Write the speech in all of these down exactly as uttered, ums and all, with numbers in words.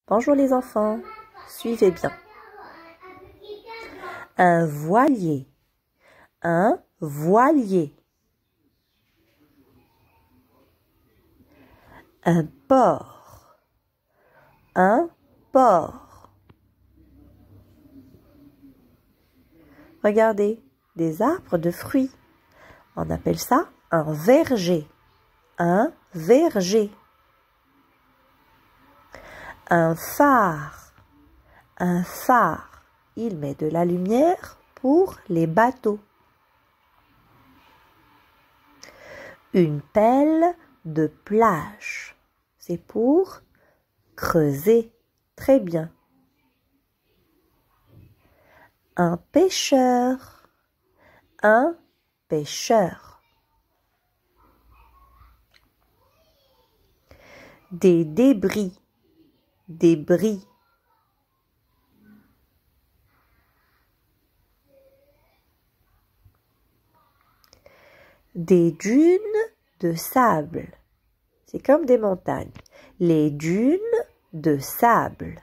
Bonjour les enfants, suivez bien. Un voilier, un voilier. Un port, un port. Regardez, des arbres de fruits. On appelle ça un verger, un verger. Un phare, un phare. Il met de la lumière pour les bateaux. Une pelle de plage. C'est pour creuser. Très bien. Un pêcheur, un pêcheur. Des débris, débris. Des dunes de sable. C'est comme des montagnes. Les dunes de sable.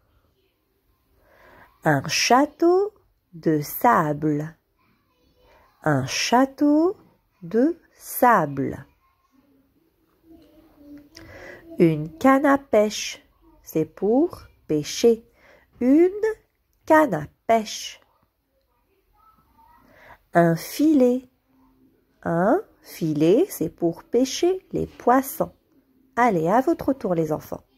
Un château de sable. Un château de sable. Une canne à pêche. C'est pour pêcher. Une canne à pêche. Un filet. Un filet, c'est pour pêcher les poissons. Allez, à votre tour les enfants.